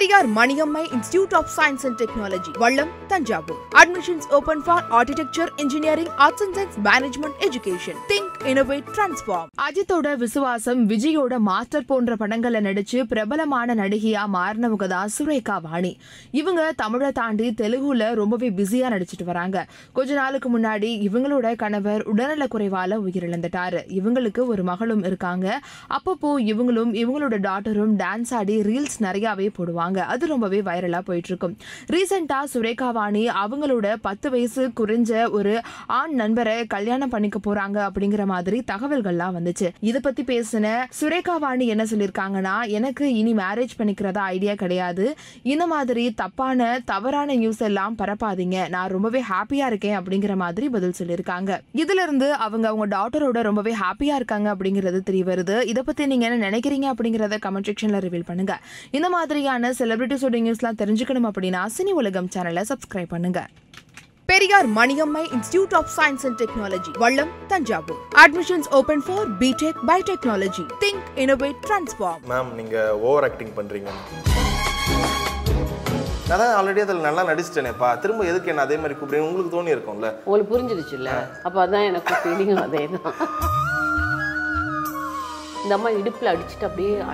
Periyar Maniyammai Institute of Science and Technology, Vallam, Thanjavur. Admissions open for Architecture, Engineering, Arts and Science, Management, Education. Think, Innovate, Transform. Annaatthe Viswasam, Vijayoda Master போன்ற படங்கள்ல நடிச்சு பிரபலமான நடிகையா மாறினவங்க தான் சுரேகா வாணி. இவங்க தமிழை தாண்டி தெலுங்குல ரொம்பவே பிஸியா நடிச்சிட்டு வராங்க. கொஞ்ச நாளுக்கு முன்னாடி இவங்களோட கணவர் உடல்நல குறைவால உயிரிழந்துட்டாரு. இவங்களுக்கு ஒரு மகளும் இருக்காங்க. அப்பப்போ இவங்களும் இவங்களோட டாட்டரும் டான்ஸ் ஆடி ரீல்ஸ் நிறையவே போடுவாங்க. அது ரொம்பவே வைரலா போயிட்டு இருக்கும். ரீசெண்டா சுரேகா வாணி அவங்களோட 10 வயசு குறைஞ்ச ஒரு ஆண் நண்பரை கல்யாணம் பண்ணிக்க போறாங்க அப்படிங்கிற மாதிரி தகவல்கள்லாம் வந்துச்சு. இத பத்தி பேசின சுரேகா வாணி என்ன சொல்லிருக்காங்கன்னா, எனக்கு இனி மேரேஜ் பண்ணிக்கிறதா ஐடியா கிடையாது. இந்த மாதிரி தவறான நியூஸ் எல்லாம் பரப்பாதீங்க. நான் ரொம்பவே ஹாப்பியா இருக்கேன் அப்படிங்கிற மாதிரி பதில் சொல்லியிருக்காங்க. இதுல இருந்து அவங்க டாட்டரோட ரொம்பவே ஹாப்பியா இருக்காங்க அப்படிங்கிறது தெரிய வருது. இத பத்தி நீங்க என்ன நினைக்கிறீங்க அப்படிங்கறத கமெண்ட் செக்ஷன்ல ரிவீல் பண்ணுங்க. இந்த மாதிரியான செலிபிரிட்டிஸோட நியூஸ்லாம் தெரிஞ்சுக்கணும் அப்படின்னா சினிஉலகம் சேனலை சப்ஸ்கிரைப் பண்ணுங்க. Periyar Maniyammai Institute of Science and Technology, Vallam, Thanjavur. Admissions open for BTech Biotechnology. Think, Innovate, Transform. Ma'am, நீங்க ஓவர் ஆக்டிங் பண்றீங்க. நான் ஆல்ரெடி அதில் நல்லா நடிச்சிட்டேனேப்பா, திரும்ப எதுக்கு என்ன அதே மாதிரி கூப்பிடுறீங்க? உங்களுக்கு தோணி இருக்கும்ல, உங்களுக்கு புரிஞ்சிருச்சுல்ல, அப்போ அதான் எனக்கு ஃபீலிங் அதே தான். இந்த அம்மா இடுப்பில் அடிச்சுட்டு அப்படியே